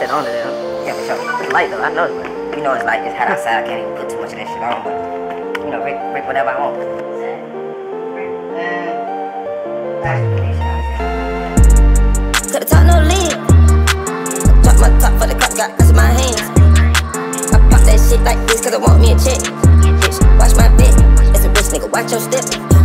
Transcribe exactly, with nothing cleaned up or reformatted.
just on it, yeah, for sure. It's light though, I know, but you know it's like it's hot outside. I can't even put too much of that shit on, but you know, break, break whatever I want. Cut the top, no lid. Drop my top for the cup, got ice in my hands. I pop that shit like this cause I want me a check. Bitch, watch my bit. That's a bitch nigga, watch your step.